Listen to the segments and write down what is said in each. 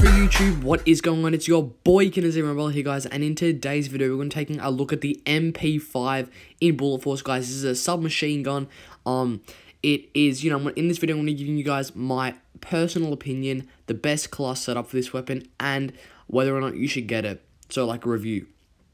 for YouTube, what is going on? It's your boy KinderZero here, guys, and in today's video we're going to be taking a look at the MP5 in Bullet Force, guys. This is a submachine gun. It is, in this video I'm going to be giving you guys my personal opinion, the best class setup for this weapon, and whether or not you should get it. So, like a review.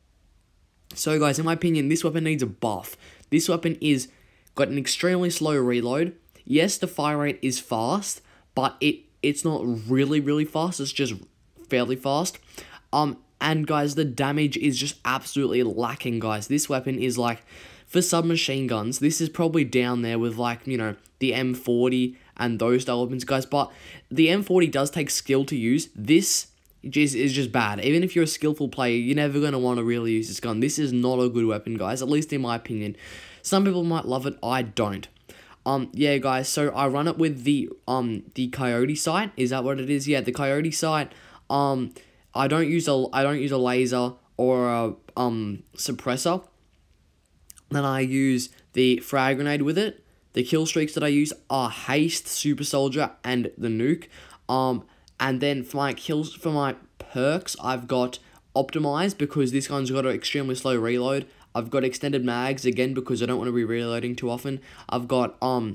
So, guys, in my opinion, this weapon needs a buff. This weapon is got an extremely slow reload. Yes, the fire rate is fast, but it's not really fast. It's just fairly fast. And guys, the damage is just absolutely lacking, guys. This weapon is like, for submachine guns, this is probably down there with like, the M40 and those style weapons, guys. But the M40 does take skill to use. This is just bad. Even if you're a skillful player, you're never going to want to really use this gun. This is not a good weapon, guys, at least in my opinion. Some people might love it, I don't. Yeah, guys, so I run it with the Coyote sight. Is that what it is? Yeah, the Coyote sight. I don't use a laser or a suppressor. Then I use the frag grenade with it. The kill streaks that I use are Haste, Super Soldier, and the Nuke. And then for my kills, for my perks, I've got Optimized, because this gun's got an extremely slow reload. I've got extended mags, again, because I don't want to be reloading too often. I've got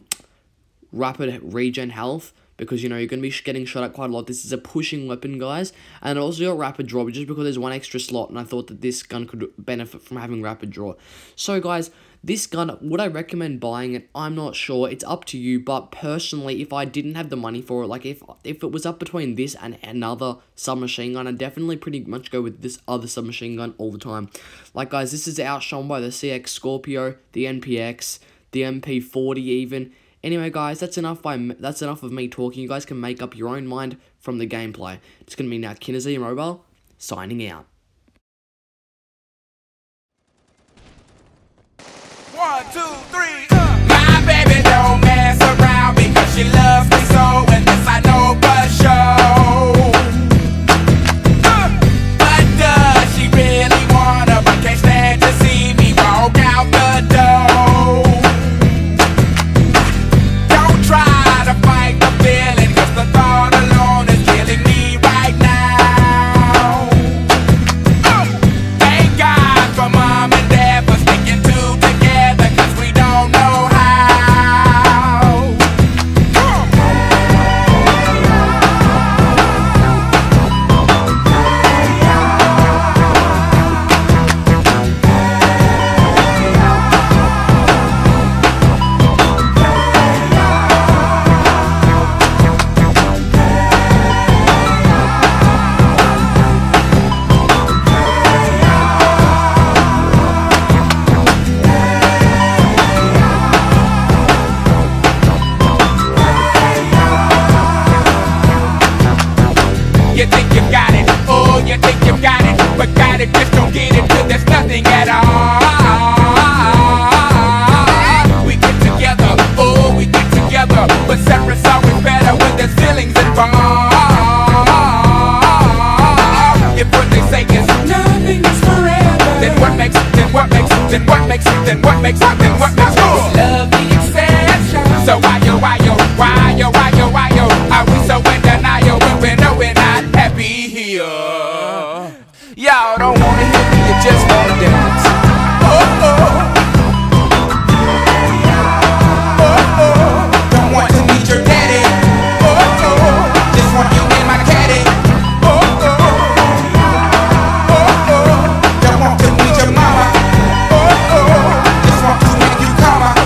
rapid regen health, because, you're going to be getting shot at quite a lot. This is a pushing weapon, guys. And I also got rapid draw, just because there's one extra slot, and I thought that this gun could benefit from having rapid draw. So, guys, this gun, would I recommend buying it? I'm not sure. It's up to you, but personally, if I didn't have the money for it, like if it was up between this and another submachine gun, I'd definitely pretty much go with this other submachine gun all the time. Like, guys, this is outshone by the CX Scorpio, the NPX, the MP40 even. Anyway, guys, that's enough of me talking. You guys can make up your own mind from the gameplay. It's going to be now KinderZero signing out. 1, 2, 3. My baby don't mess around because she loves me so, and this I know for sure. But does she really wanna? But can't stand to see me walk out the door. Don't try to fight the feeling, 'cause the thought alone is killing me right now. Thank God for mom and dad for sticking two together, 'cause we don't know how. You think you got it, oh, you think you got it, but got it, just don't get it till there's nothing at all. We get together, oh, we get together, but separate's always better when there's feelings involved. If what they say is nothing is forever, then what makes it, then what makes it, then what makes it, then what makes it, then what makes it? Love the exception. So why yo, are we so in denial when we know we're not happy here? Y'all don't wanna hear me, you just wanna dance. Don't want to meet your daddy. Just want you in my caddy. Don't want to meet your mama. Just want to make you calmer.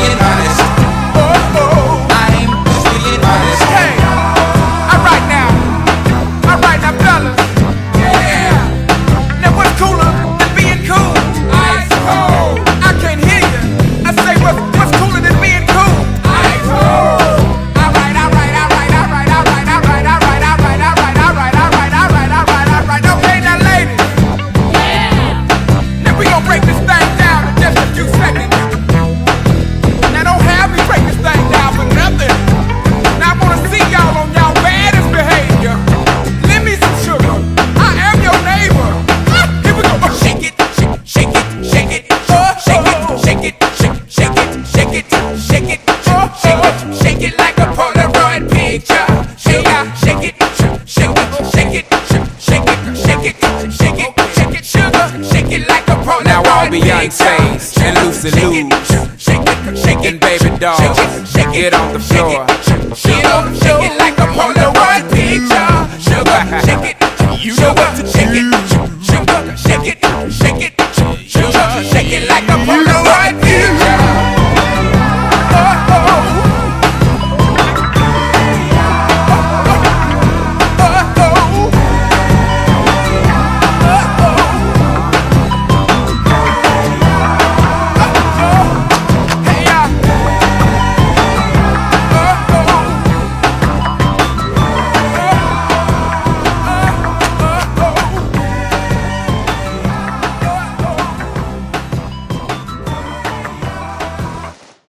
Right now, it, dog. Get on the floor. Shake it like a Polaroid picture. Sugar, shake it. You know what to shake it.